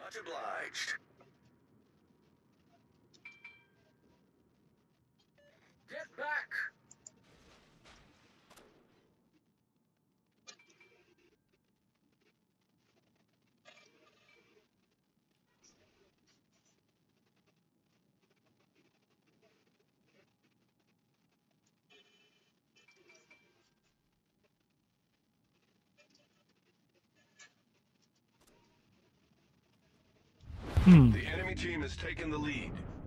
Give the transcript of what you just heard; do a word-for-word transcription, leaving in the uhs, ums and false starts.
Much obliged. Get back! Hmm. The enemy team has taken the lead.